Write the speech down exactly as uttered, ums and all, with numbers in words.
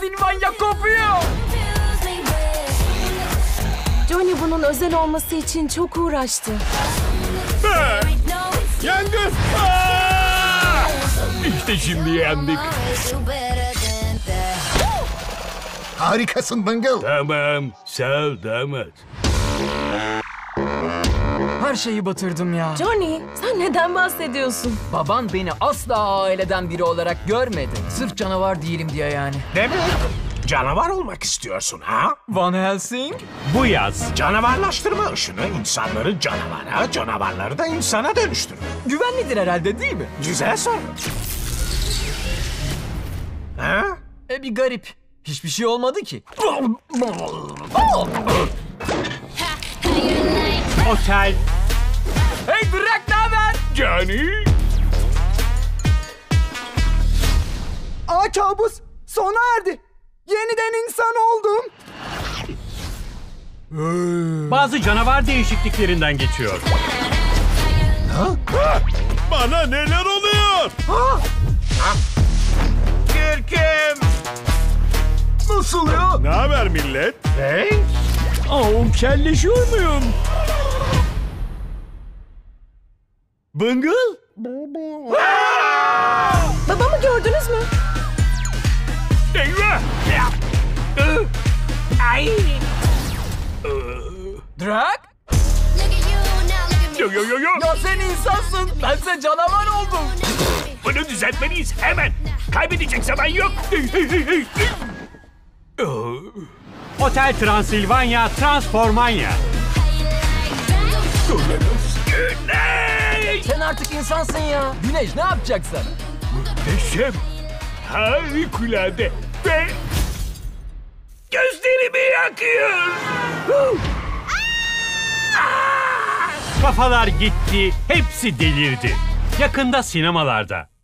Transilvanya kopuyor. Johnny bunun özel olması için çok uğraştı. Ha! Yangın! Aa! İşte şimdi yandık. Harikasın Bungle. Tamam, sağ ol damat. Her şeyi batırdım ya. Johnny, sen neden bahsediyorsun? Baban beni asla aileden biri olarak görmedi. Sırf canavar değilim diye yani. Demek canavar olmak istiyorsun ha? Van Helsing? Bu yaz. Canavarlaştırma ışını insanları canavara, canavarları da insana dönüştürür. Güvenlidir herhalde değil mi? Güzel soru. Ha? E bir garip. Hiçbir şey olmadı ki. Otel. Hey Drak, ne haber? Johnny. Aa kabus sona erdi. Yeniden insan oldum. Bazı canavar değişikliklerinden geçiyor. Bana neler oluyor? Kürküm. Nasıl ya? Ne haber millet? Hey? Aa, kelleşiyor muyum? Bungle? Babamı gördünüz mü? Eyvah! Ay. Drak? Yo yo yo yo! Ya sen insansın. Bense canavar oldum. Bunu düzeltmeliyiz hemen. Kaybedecek zaman yok. Otel Transilvanya Transformanya. Güneş! Sen artık insansın ya. Güneş ne yapacak sana? Muhteşem. Harikulade. Ve gözlerimi yakıyor. Kafalar gitti. Hepsi delirdi. Yakında sinemalarda.